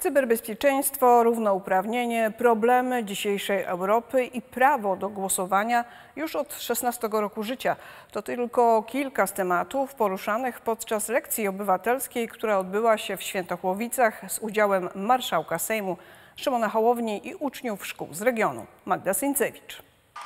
Cyberbezpieczeństwo, równouprawnienie, problemy dzisiejszej Europy i prawo do głosowania już od 16 roku życia. To tylko kilka z tematów poruszanych podczas lekcji obywatelskiej, która odbyła się w Świętochłowicach z udziałem marszałka Sejmu Szymona Hołowni i uczniów szkół z regionu. Magda Syńcewicz.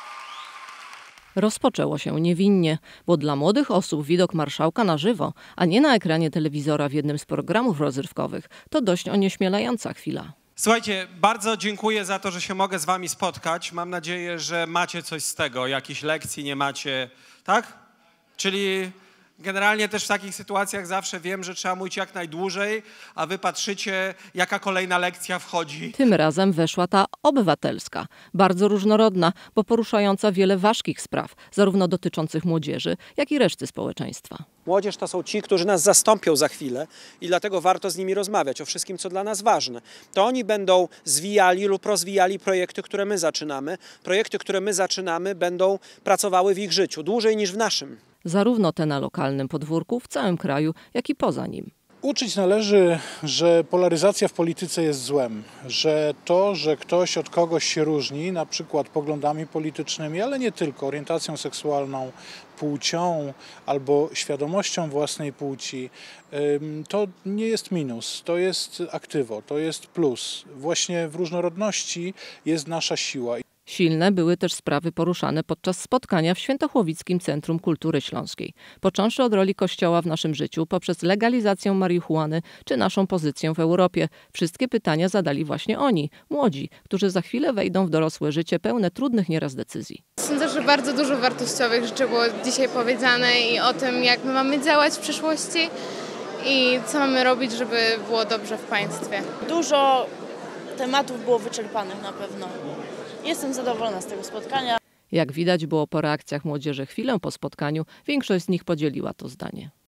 Rozpoczęło się niewinnie, bo dla młodych osób widok marszałka na żywo, a nie na ekranie telewizora w jednym z programów rozrywkowych, to dość onieśmielająca chwila. Słuchajcie, bardzo dziękuję za to, że się mogę z wami spotkać. Mam nadzieję, że macie coś z tego, jakichś lekcji nie macie, tak? Czyli generalnie też w takich sytuacjach zawsze wiem, że trzeba mówić jak najdłużej, a wy patrzycie, jaka kolejna lekcja wchodzi. Tym razem weszła ta obywatelska, bardzo różnorodna, bo poruszająca wiele ważkich spraw, zarówno dotyczących młodzieży, jak i reszty społeczeństwa. Młodzież to są ci, którzy nas zastąpią za chwilę i dlatego warto z nimi rozmawiać o wszystkim, co dla nas ważne. To oni będą zwijali lub rozwijali projekty, które my zaczynamy. Projekty, które my zaczynamy, będą pracowały w ich życiu dłużej niż w naszym. Zarówno te na lokalnym podwórku, w całym kraju, jak i poza nim. Uczyć należy, że polaryzacja w polityce jest złem, że to, że ktoś od kogoś się różni, na przykład poglądami politycznymi, ale nie tylko, orientacją seksualną, płcią albo świadomością własnej płci, to nie jest minus, to jest aktywo, to jest plus. Właśnie w różnorodności jest nasza siła. Silne były też sprawy poruszane podczas spotkania w Świętochłowickim Centrum Kultury Śląskiej. Począwszy od roli Kościoła w naszym życiu, poprzez legalizację marihuany czy naszą pozycję w Europie. Wszystkie pytania zadali właśnie oni, młodzi, którzy za chwilę wejdą w dorosłe życie pełne trudnych nieraz decyzji. Sądzę, że bardzo dużo wartościowych rzeczy było dzisiaj powiedziane i o tym, jak my mamy działać w przyszłości i co mamy robić, żeby było dobrze w państwie. Dużo tematów było wyczerpanych na pewno. Jestem zadowolona z tego spotkania. Jak widać było po reakcjach młodzieży chwilę po spotkaniu, większość z nich podzieliła to zdanie.